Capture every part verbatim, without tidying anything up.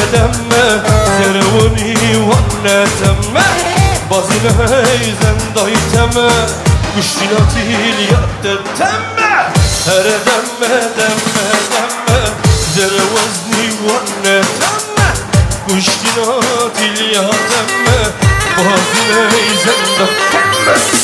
دمه زرونی وانه تمه بازی نهیزن دای تمه گشتیناتی لیاد تمه هر دمه دمه دمه زروزنی وانه تمه گشتیناتی لیاد تمه بازی نهیزن دای تمه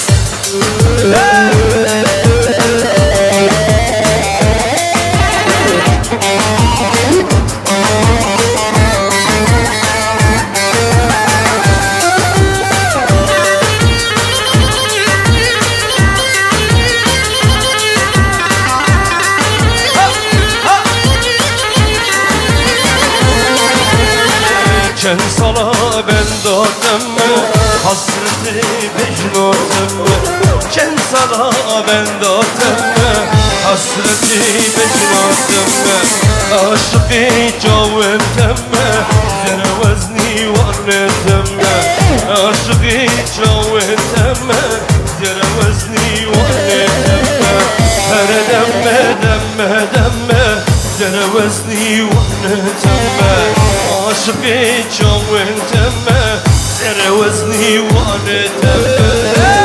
Çen sala ben döndüm hasreti mecnunum Çen sala ben döndüm hasreti mecnunum Aşıkı çavundum zervezni varnedim Aşıkı çavundum zervezni varnedim Her demme demme demme zervezni varnedim عاشقی جوان تمه سر وزنی وانه تمه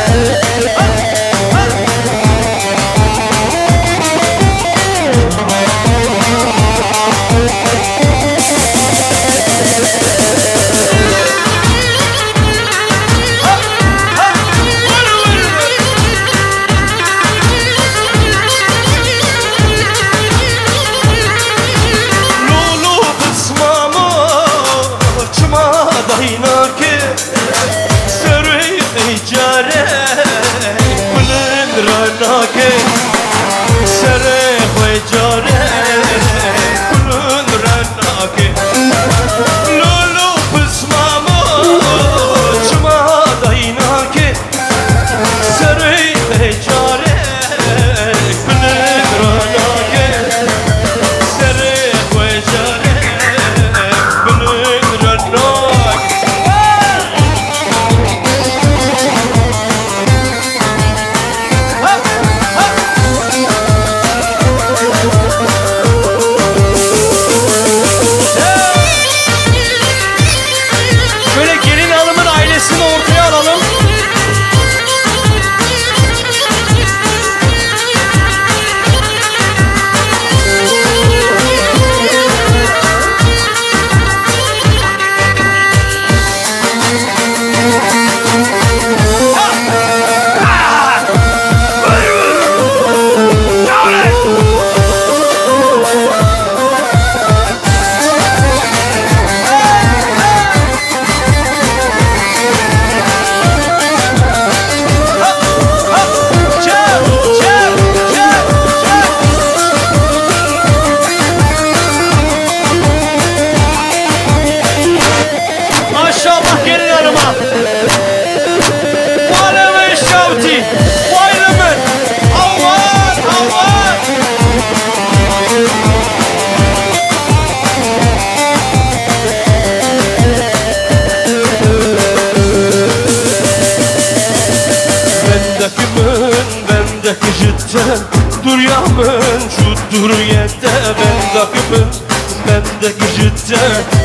Duryamın şu duruyette bendakımın bendeki cidde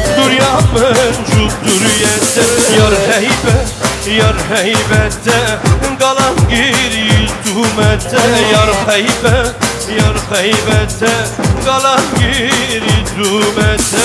Duryamın şu duruyette Yar heybet, yar heybette Kalan gir yüzümette Yar heybet, yar heybette Kalan gir yüzümette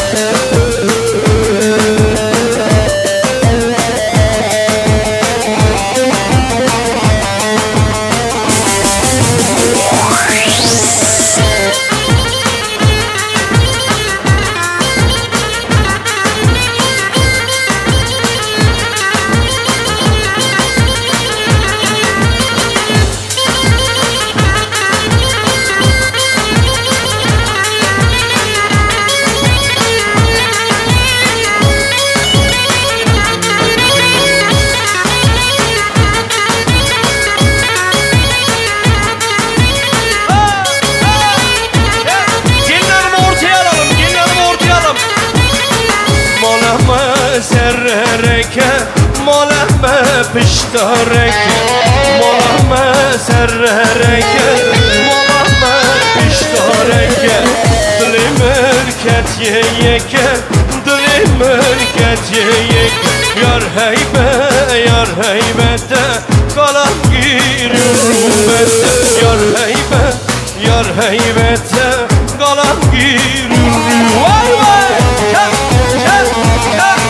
پشتارک مالم سررک مالم پشتارک دل مرکت یکه دل مرکت یک یار هیبه یار هیبته قلم گیر روبته یار هیبه یار هیبته قلم گیر وای وای çak çak çak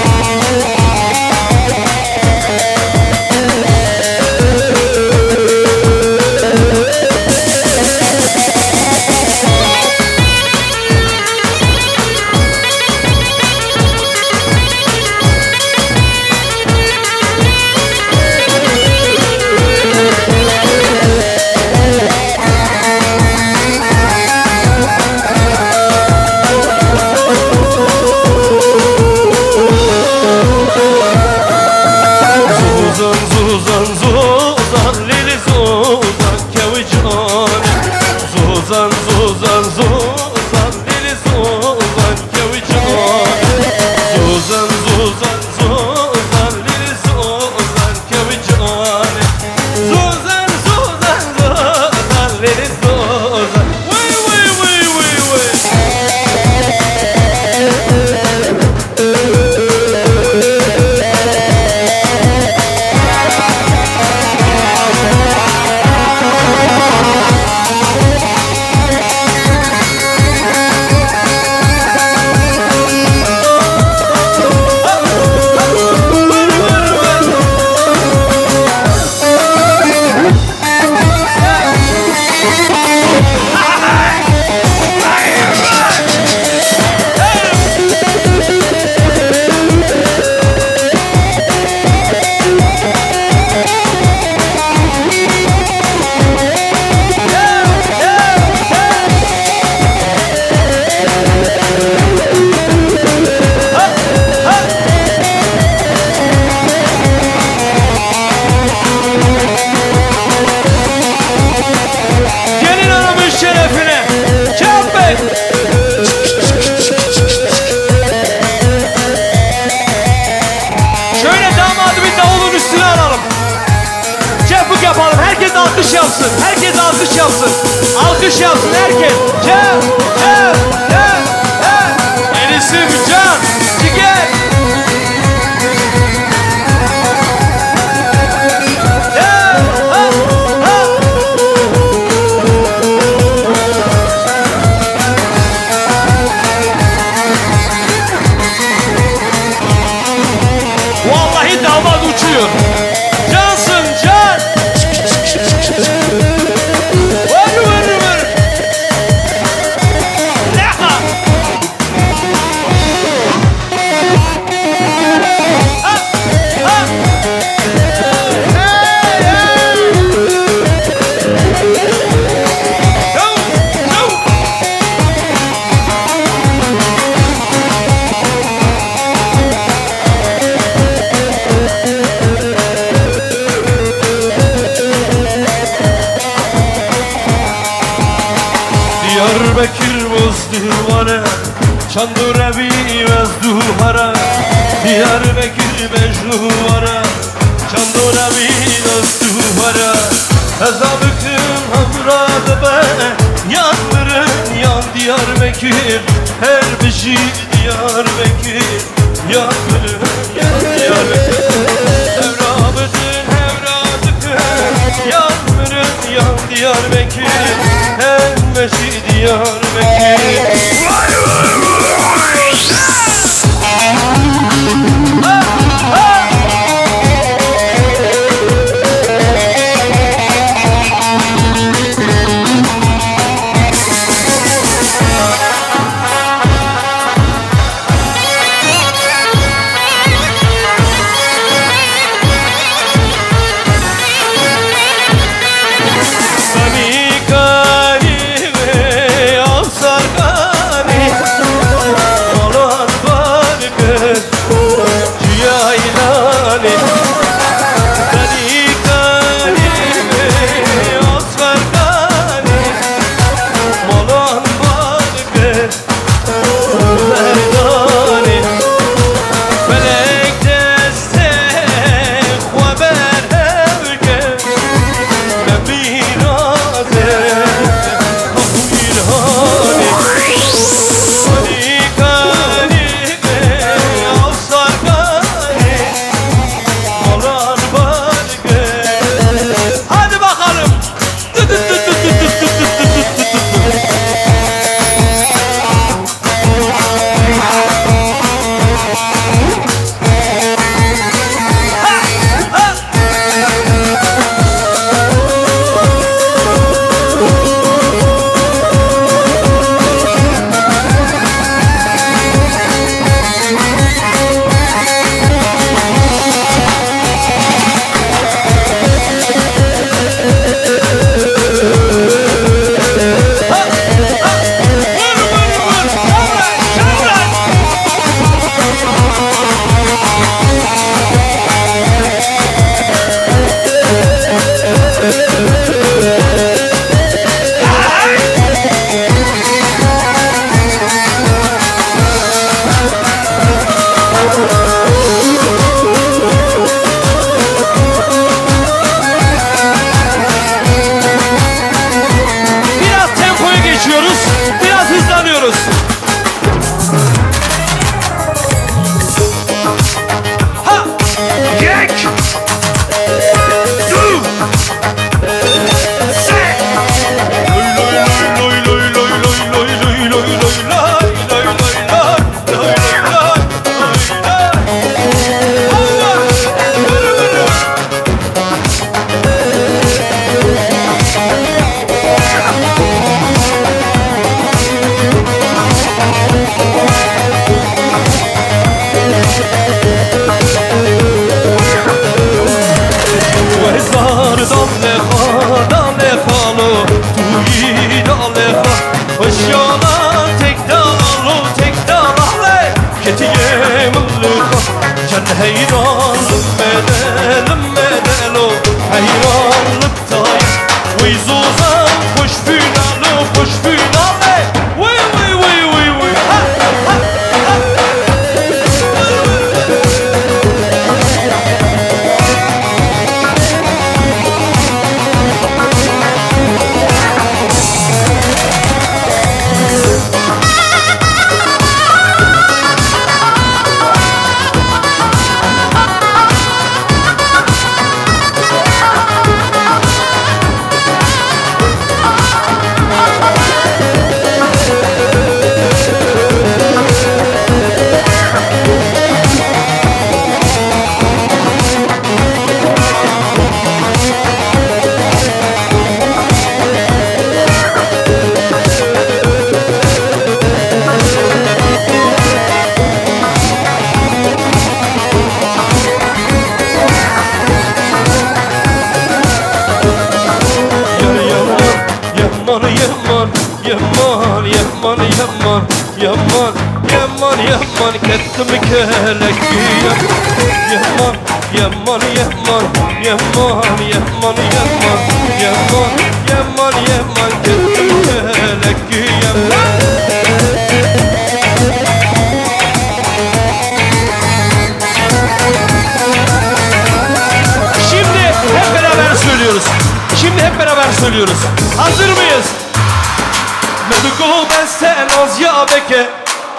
Herkes alkış yapsın. Alkış yapsın herkes. Can, can, can, can. Elisim can. Ciger. Can, ha, ha. Vallahi damat uçuyor. Cansın can. Vır vır vır. Leha. Ha, ha. Hey, hey. Go, go. Diyarbakır bozduvarı Çandurevi vezduhara Diyarbakır mecnuvara Çandurevi vezduhara Ezabıkım hamradı be Yanmırın yan Diyarbakır Her bir şey Diyarbakır Yanmırın yan Diyarbakır Evrabıdın evradıkın Yanmırın yan Diyarbakır Her bir şey Diyarbakır Vay vay vay Ha ha Yaman yaman yaman yaman yaman yaman yaman yaman kettim kelek yaman yaman yaman yaman yaman yaman yaman yaman yaman kettim kelek yaman. Şimdi hep beraber söylüyoruz. Hazır mıyız? Medugo ben sen az ya beke.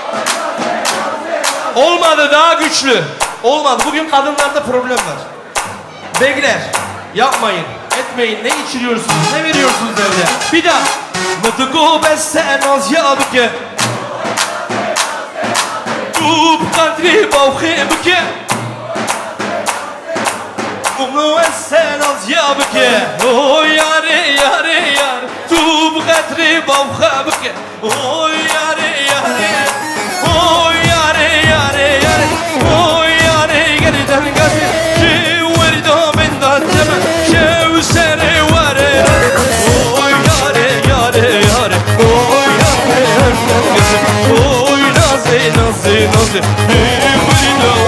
Olmadı, daha güçlü. Olmadı. Bugün kadınlarda problem var. Beyler yapmayın, etmeyin. Ne içiriyorsunuz, ne veriyorsunuz evde? Bir daha. Medugo ben sen az ya beke. Tu kadri bavhe beke. Bunu sen az ya beke. O yare yare yare. Tu kadri bavhe beke. O yare yare. O yare yare yare. O yare geriden gazi. Şevri da ben da temel. Şev sere vare. O yare yare yare. O yare yare gazi. O naze naze naze. Şevri da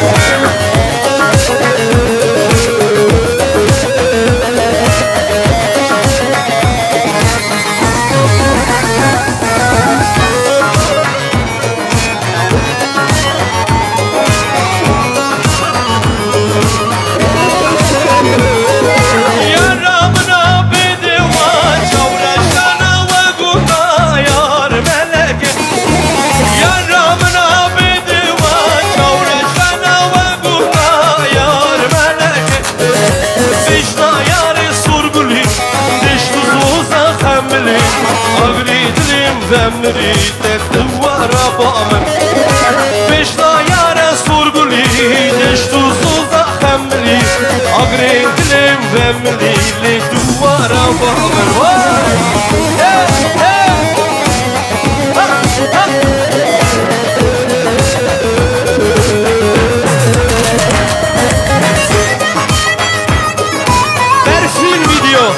Vemri de duvara bağımın Beşla yara sorguli Deş tuzuza hemri Agredlim vemri de duvara bağımın Vay! Hey! Hey! Ha! Ha! Berfin video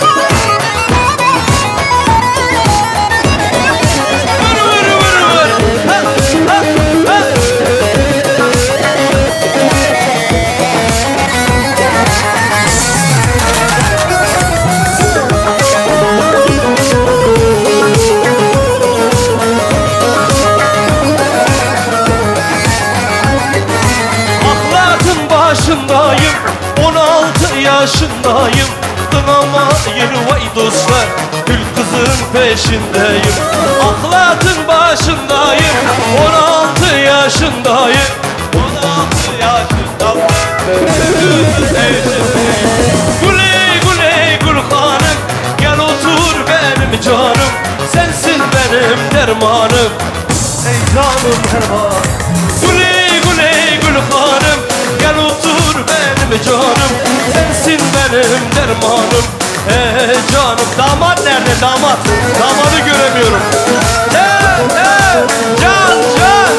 yaşındayım, on altı yaşındayım. Kınamayın vay dostlar, gül kızın peşindeyim. Ahlakın başındayım, on altı yaşındayım. On altı yaşındayım, gül peşindeyim. Güley güley gül hanım, gel otur benim canım. Sensin benim dermanım, ey canım derman. Güley güley gül hanım, gel otur benim canım. Sensin benim dermanım. Hey canım. Damat nerede damat? Damadı göremiyorum. Hey hey can can.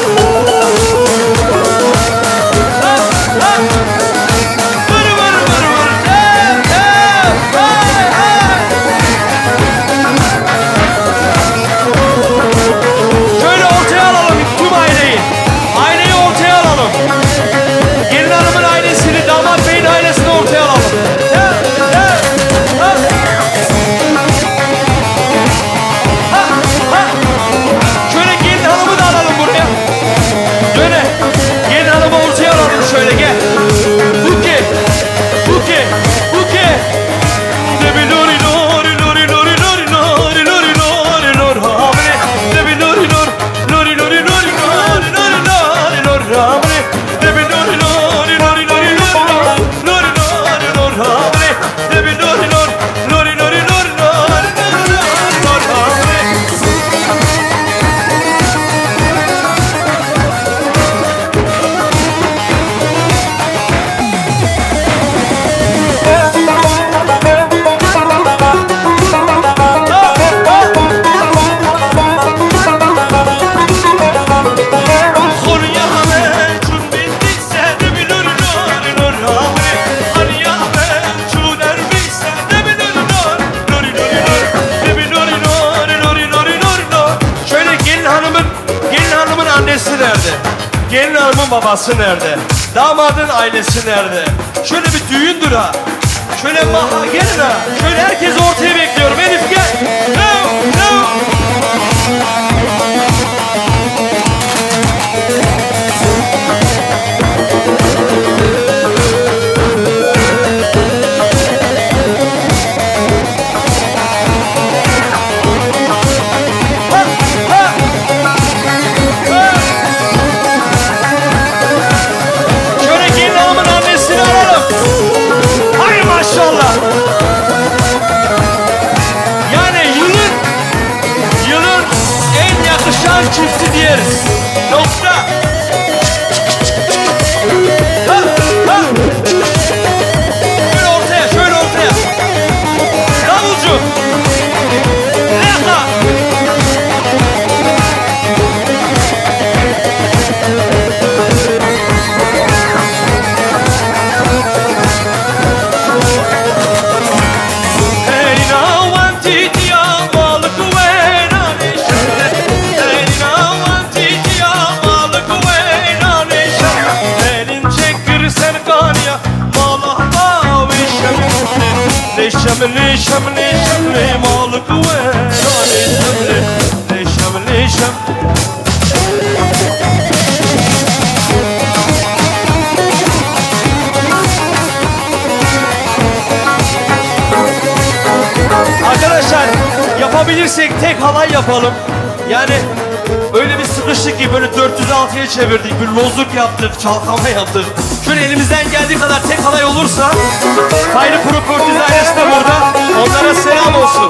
Ha, ha. Vır vır vır vır. Hey hey hey hey. Şöyle ortaya alalım tüm aileyi. Aileyi ortaya alalım. Gelin hanımın ailesini, damat beyin ailesini ortaya alalım. He, he, ha. Ha, ha. Şöyle gelin hanımı da alalım buraya. Damadın babası nerede? Damadın ailesi nerede? Şöyle bir düğündür ha. Şöyle maha gelin ha. Şöyle herkesi ortaya bekliyorum. Elif gel. No, no. Çifti diyeriz. Nokta. Ha, ha. Şöyle ortaya, şöyle ortaya. Davulcu. Leka. Hey, now one titi ya balık ve nane. Şamli şamli şamli malık ve nane şamli şamli şamli. Arkadaşlar yapabilirsek tek halay yapalım. Yani öyle bir sıkıştık ki böyle dört yüz altıya çevirdik, bir lozluk yaptık, çalkama yaptık. Şöyle elimizden geldiği kadar tek halay olursa, Hayri Properties ailesi de burada, onlara selam olsun.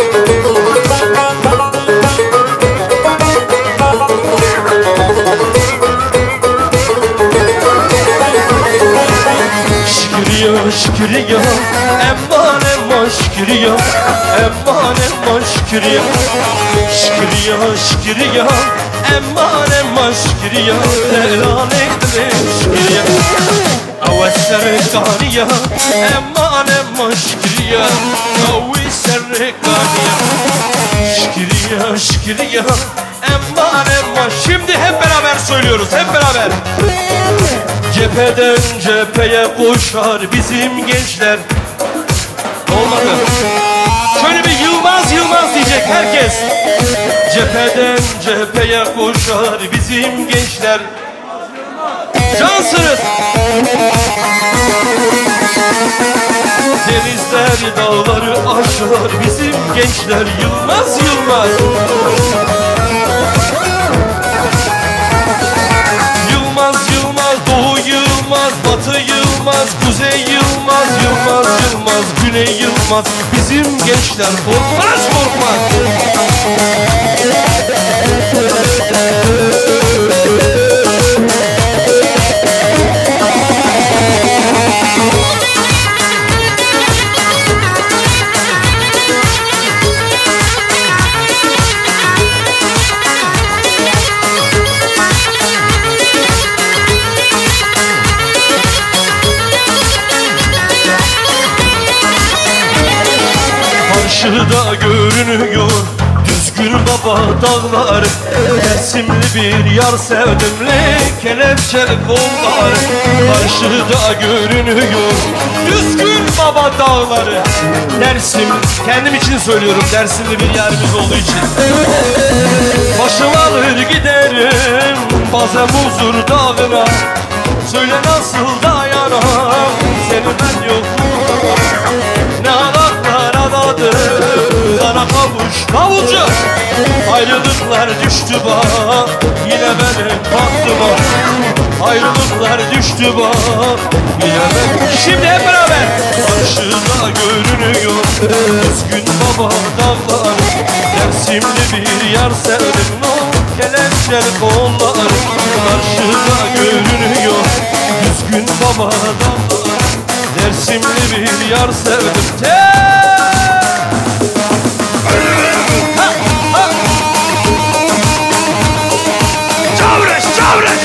Şükür şükür ya, emman emman şükür ya, emman emman şükür ya. Şükür ya şükür ya, emman emman şükür ya, helal ekle şükür ya. Avesser kani ya, emman emman şükür ya, avesser kani ya. Şükür ya şükür ya, emman emman. Şimdi hep beraber söylüyoruz, hep beraber. Cepheden cepheye koşar bizim gençler. Olmadı. Şöyle bir Yılmaz Yılmaz diyecek herkes. Cepheden cepheye koşar bizim gençler. Cansınız. Denizler dağları aşar bizim gençler. Yılmaz Yılmaz. Yılmaz Yılmaz, Doğu Yılmaz, Batı Yılmaz, Kuzey Yılmaz, Yılmaz Yılmaz, Güney Yılmaz. Bizim gençler korkmaz korkmaz. Karşıda görünüyor düzgün baba dağlar. Dersimli bir yar sevdimli kelepçeli kollar. Karşıda görünüyor düzgün baba dağları. Dersim, kendim için söylüyorum, Dersimli bir yerimiz olduğu için. Başımı alır giderim bazen huzur dağına. Söyle nasıl dayanam seni ben yokluğuma. Ne adaklar adadı sana kavuş davulcu. Ayrılıklar düştü bana yine benim baktıma. Ayrılıklar düştü bana yine benim. Şimdi hep beraber. Karşıda görünüyor düzgün baba dağlar. Dersimli bir yar sevdim o kelepçeli kollar. Karşıda görünüyor düzgün baba dağlar. Dersimli bir yar sevdim. Te Çavreş çavreş.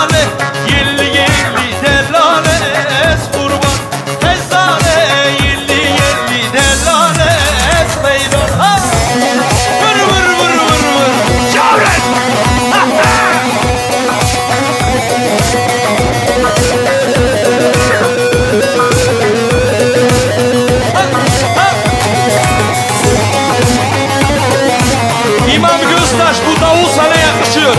delale Yelli yelli delale es kurban Tezale yelli yelli delale es meydan Ha! Vır vır vır vır vır Çavret! Ha ha! İmam Göztaş bu davul sana yakışıyor.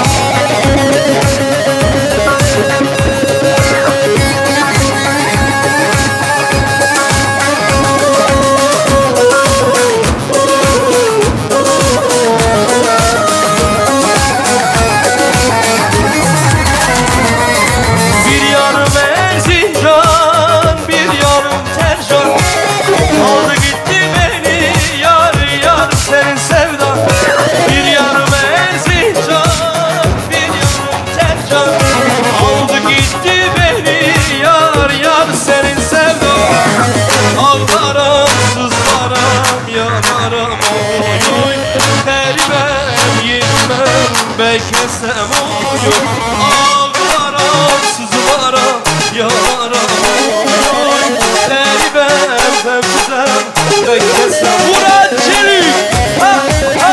Bir yanım Erzincan, bir yanım Tercan Aldı gitti beni yar yar senin sevdan Bir yanım Erzincan, bir yanım Tercan Aldı gitti beni yar yar senin sevdan Ağlarım, sızlarım, yanarım oy oy Terimem, yenmem, bekesem oy oy Ağlarım, sızlarım, yanarım oy oy Terimem, fevzem, bekesem Murat Çelik! Ha ha!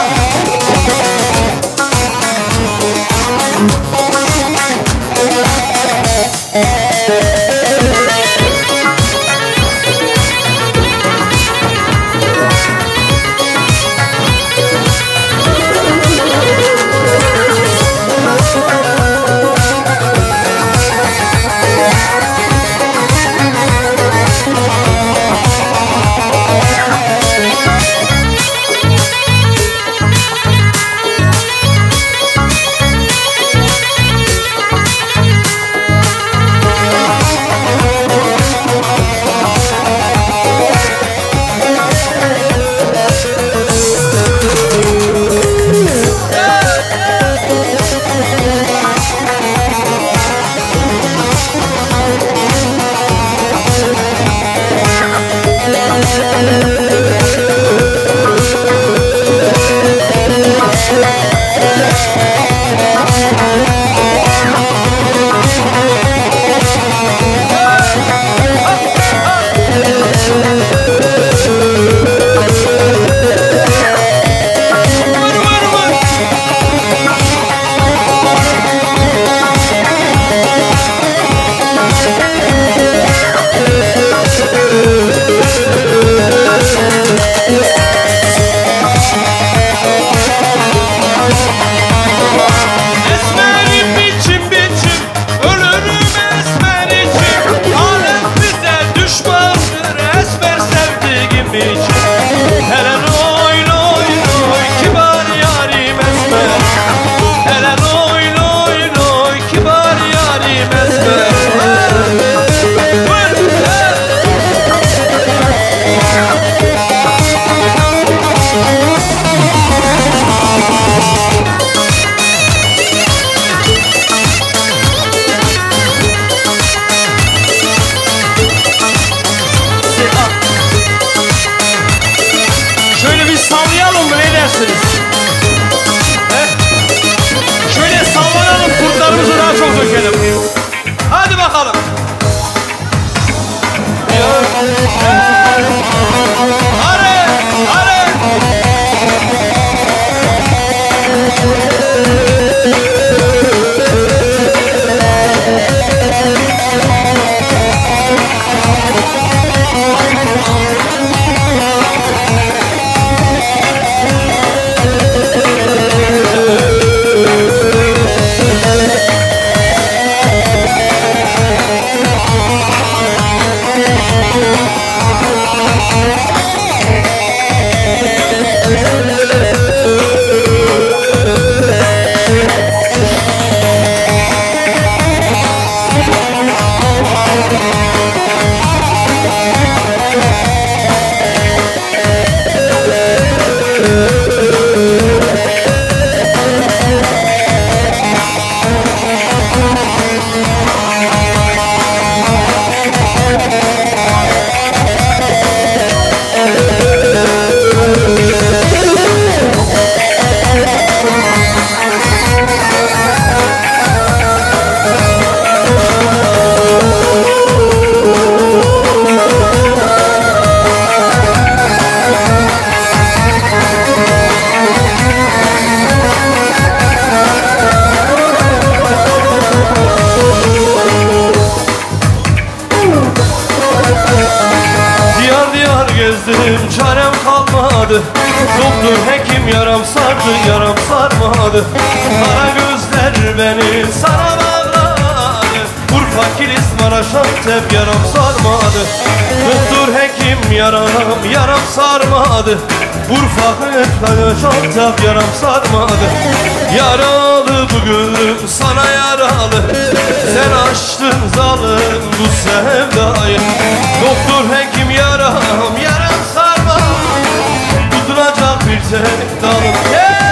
gezdim çarem kalmadı. Doktor hekim yaram sardı yaram sarmadı. Kara gözler beni sana bağladı. Urfa, Kilis, Maraş, Antep yaram sarmadı. Doktor hekim yaram yaram sarmadı. Urfa, Kilis, Antep yaram sarmadı. Yaralı bu gönlüm sana yaralı. Sen açtın zalim bu sevdayı. Doktor hekim yaram yaram sarma. Tutunacak bir tek dalım. Yeah!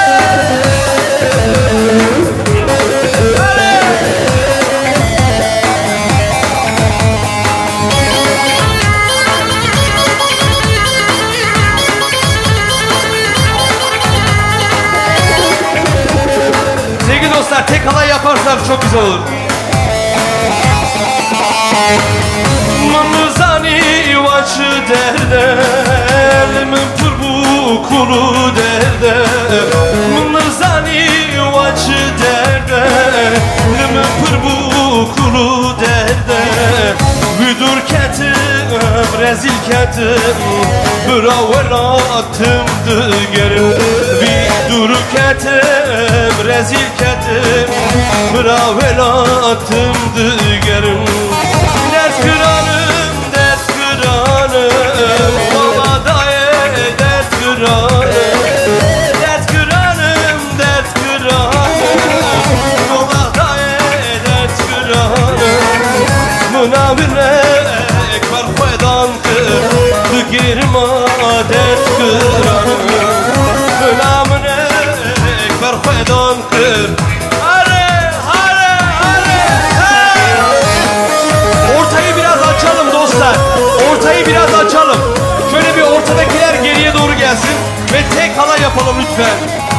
Sevgili dostlar, tek halay yaparsak çok güzel olur. Mımızani vaçı derde, elimin pırbu kulu derde. Mımızani vaçı derde, elimin pırbu kulu derde. Büdür ketim, rezil ketim, bravo attımdı gerim. Büdür ketim, rezil ketim, bravo attımdı gerim. Dert kıranım, dert kıranım, bana daye dert kıranım. Dert kıranım, dert kıranım, bana daye dert kıranım. Münavirek var faydan kır, girma dert kıranım. Münavirek var faydan kır. Ortayı biraz açalım. Şöyle bir ortadakiler geriye doğru gelsin ve tek halay yapalım lütfen.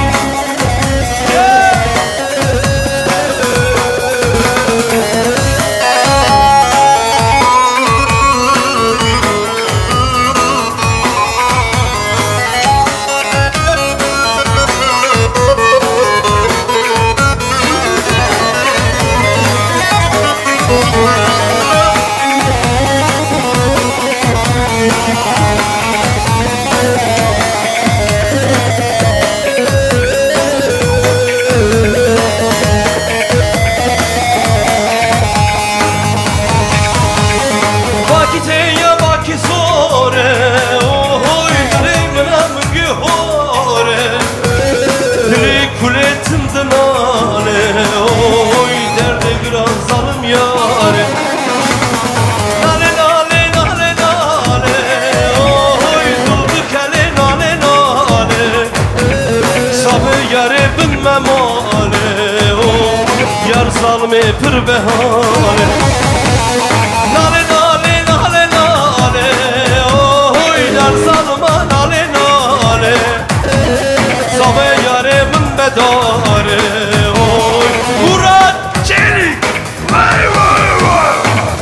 Yar zalime pır behane. Nale nale nale nale, oy yar zalime nale nale. Sabe yaremin bedare, oy Murat Çelik. Vay vay vay.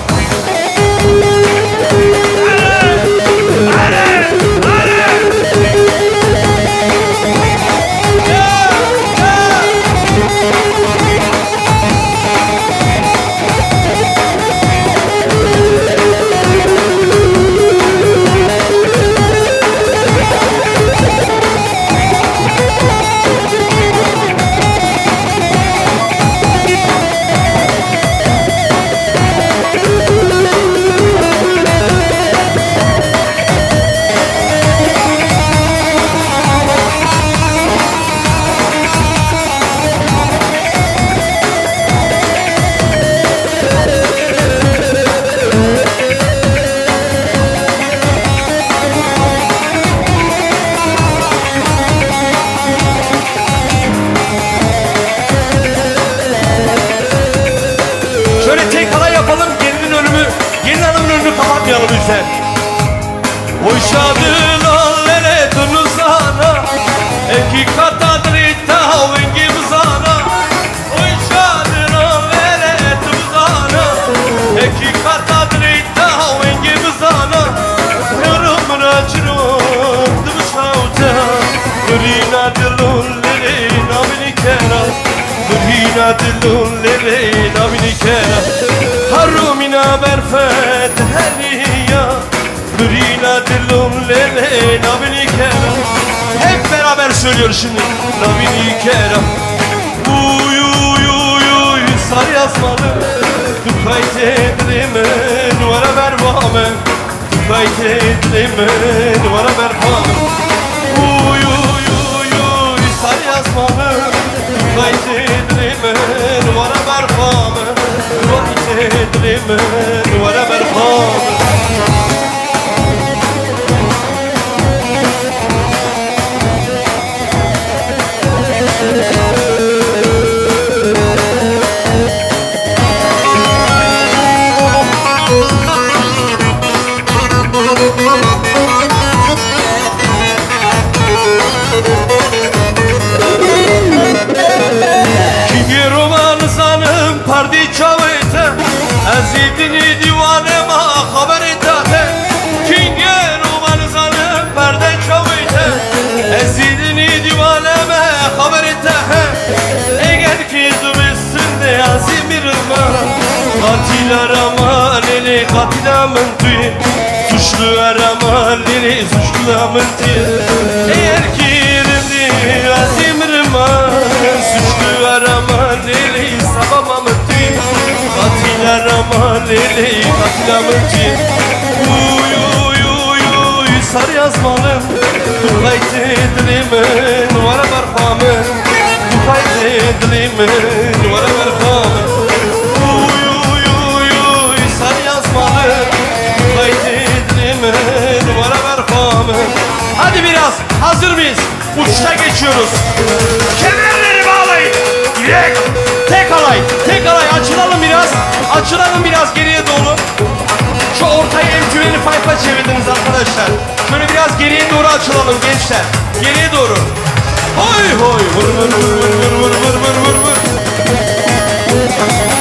Ale ale ale. Kapatmayalım lütfen. Oy şadılan lele tunuzana, eki kata drita vengi muzana. Oy şadılan lele tunuzana, eki kata drita vengi muzana. Kırım racrum dışauta, durina dilun lele namini kera, durina dilun lele namini kera. Harumina berfet heliya, durina dilun lele nabini keram. Hep beraber söylüyoruz şimdi. Nabini keram. Uy uy uy uy sar yazmalı. Tukayt edrimin vara berbame. Tukayt edrimin vara berbame. Uy uy uy uy sar yazmalı. Tukayt edrimin vara berbame. Tukayt edrimin vara berbame. Kingi roman zanım pardi çavete Ezidini divanema haber etate. Kingi roman zanım pardi çavete Ezidini divanema haber etate. Eğer ki zübüsünde azimirma Katil arama lili katil amınti. Suçlu arama lili suçlu amınti. Eğer ki elimdi azimirma Suçlu arama lili sabam amınti. Katil arama lili katil amınti. Uy uy uy uy sar yazmalım. Tukayt edilimin vara barfamı. Tukayt edilimin vara barfamı. Uy uy uy uy sar yazmalım. Tukayt edilimin vara barfamı. Hadi biraz hazır mıyız? Uçuşa geçiyoruz. Kemerleri bağlayın. Direkt. Tek alay. Tek alay. Açılalım biraz. Açılalım biraz geriye doğru. Şu ortayı emtüveni fayfa çevirdiniz arkadaşlar. Şöyle biraz geriye doğru açılalım gençler. Geriye doğru. Hoy hoy. Vur vur vur vur vur vur vur vur vur.